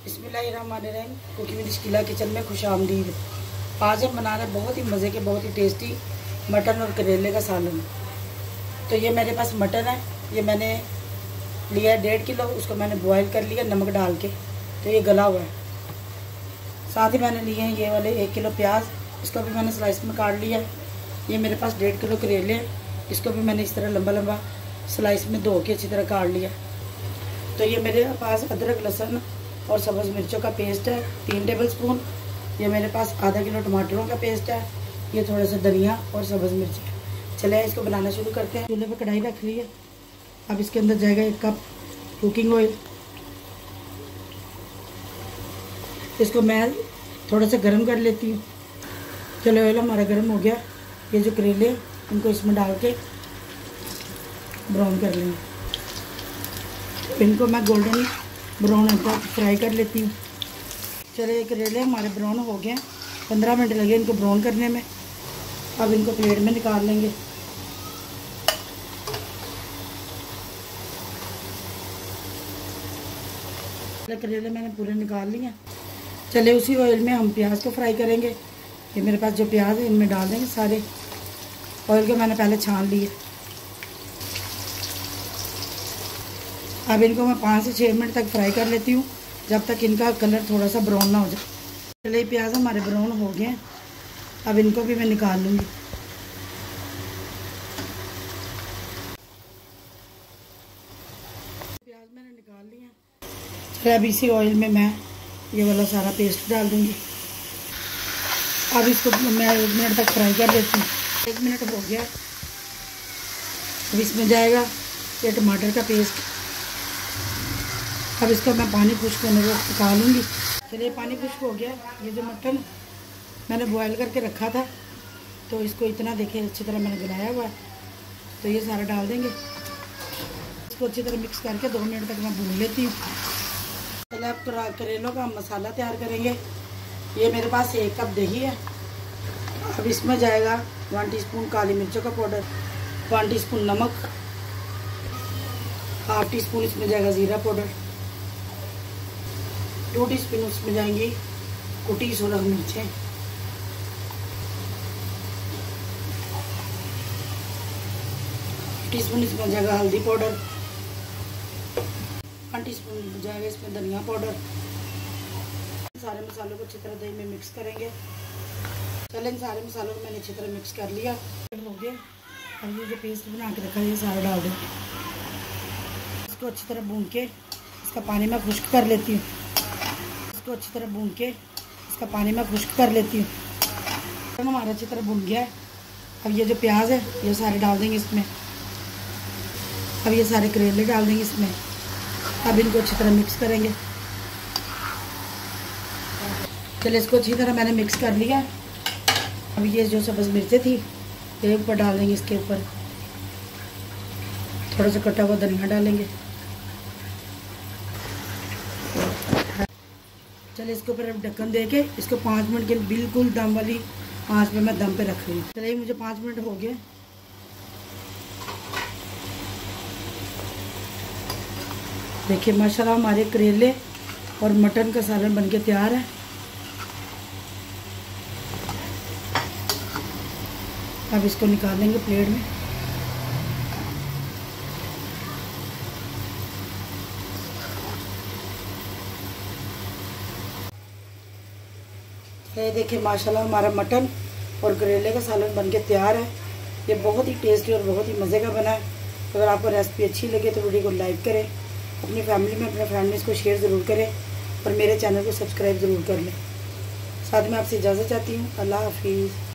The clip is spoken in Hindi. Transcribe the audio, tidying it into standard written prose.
बिस्मिल्लाहिर्रहमानिर्रहीम। कुकिंग विद शकीला किचन में खुशामदीद। आज हम बना रहे हैं बहुत ही मज़े के, बहुत ही टेस्टी मटन और करेले का सालन। तो ये मेरे पास मटन है, ये मैंने लिया है 1.5 किलो। उसको मैंने बॉयल कर लिया नमक डाल के, तो ये गला हुआ है। साथ ही मैंने लिए हैं ये वाले 1 किलो प्याज, इसको भी मैंने स्लाइस में काट लिया है। ये मेरे पास 1.5 किलो करेले हैं, इसको भी मैंने इस तरह लंबा लंबा स्लाइस में धो के अच्छी तरह काट लिया। तो ये मेरे पास अदरक लहसुन और सब्ज़ मिर्चों का पेस्ट है 3 टेबल स्पून। ये मेरे पास आधा किलो टमाटरों का पेस्ट है। ये थोड़ा सा धनिया और सब्ज़ मिर्च है। चले इसको बनाना शुरू करते हैं। चूल्हे पे कढ़ाई रख ली है। अब इसके अंदर जाएगा 1 कप कुकिंग ऑयल। इसको मैं थोड़ा सा गर्म कर लेती हूँ। चलो ऑयल हमारा गर्म हो गया। ये जो करेले इनको इसमें डाल के ब्राउन कर लेंगे। इनको मैं गोल्डन ब्राउन तक फ्राई कर लेती हूँ। चले ये करेले हमारे ब्राउन हो गए हैं। 15 मिनट लगे इनको ब्राउन करने में। अब इनको प्लेट में निकाल लेंगे। करेले मैंने पूरे निकाल लिए। चले उसी ऑयल में हम प्याज को फ्राई करेंगे। ये मेरे पास जो प्याज है इनमें डाल देंगे सारे। ऑयल को मैंने पहले छान लिए। अब इनको मैं 5 से 6 मिनट तक फ्राई कर लेती हूँ, जब तक इनका कलर थोड़ा सा ब्राउन ना हो जाए। चलिए प्याज हमारे ब्राउन हो गए हैं। अब इनको भी मैं निकाल लूँगी। प्याज मैंने निकाल लिया। चलिए अब इसी ऑयल में मैं ये वाला सारा पेस्ट डाल दूँगी। अब इसको मैं 1 मिनट तक फ्राई कर लेती हूँ। 1 मिनट हो गया। अब इसमें जाएगा ये टमाटर का पेस्ट। अब इसको मैं पानी खुश्क होने को पका लूँगी। चलिए पानी खुश्क हो गया। ये जो मटन मैंने बॉयल करके रखा था, तो इसको इतना देखिए अच्छी तरह मैंने गलाया हुआ है, तो ये सारा डाल देंगे। इसको अच्छी तरह मिक्स करके 2 मिनट तक मैं भून लेती हूँ। चलिए अब करेलों का मसाला तैयार करेंगे। ये मेरे पास 1 कप दही है। अब इसमें जाएगा 1 टीस्पून काली मिर्चों का पाउडर, 1 टीस्पून नमक, ½ टीस्पून इसमें जाएगा ज़ीरा पाउडर, 2 टीस्पून उसमें जाएंगी कुटी सूरज मिर्चें, 1 टीस्पून इसमें जाएगा हल्दी पाउडर, 1 टीस्पून जाएगा इसमें धनिया पाउडर। सारे मसालों को अच्छी तरह दही में मिक्स करेंगे। चलें इन सारे मसालों को मैंने अच्छी तरह मिक्स कर लिया। हो गया। अब ये जो पेस्ट बना के रखा है ये सारा डाल देंगे। इसको अच्छी तरह भून के इसका पानी मैं खुश्क कर लेती हूँ। इसको अच्छी तरह भून के इसका पानी मैं खुश्क कर लेती हूँ। हमारा अच्छी तरह भून गया है। अब ये जो प्याज है ये सारे डाल देंगे इसमें। अब ये सारे करेले डाल देंगे इसमें। अब इनको अच्छी तरह मिक्स करेंगे। चलिए इसको अच्छी तरह मैंने मिक्स कर लिया। अब ये जो सब्ज़ मिर्चें थी ये ऊपर डाल देंगे। इसके ऊपर थोड़ा सा कटा हुआ धनिया डालेंगे। चलिए इसके ऊपर अब ढक्कन दे के इसको 5 मिनट के बिल्कुल दम वाली आंच पे मैं दम पे रख रही हूँ। चलिए मुझे 5 मिनट हो गए। देखिए माशाल्लाह हमारे करेले और मटन का सालन बनके तैयार है। अब इसको निकाल लेंगे प्लेट में। ये देखिए माशाल्लाह हमारा मटन और करेले का सालन बनके तैयार है। ये बहुत ही टेस्टी और बहुत ही मज़े का बना है। अगर आपको रेसिपी अच्छी लगे तो वीडियो को लाइक करें, अपनी फैमिली में अपने फ्रेंड में इसको शेयर ज़रूर करें और मेरे चैनल को सब्सक्राइब ज़रूर कर लें। साथ में आपसे इजाज़त चाहती हूँ। अल्लाह हाफिज़।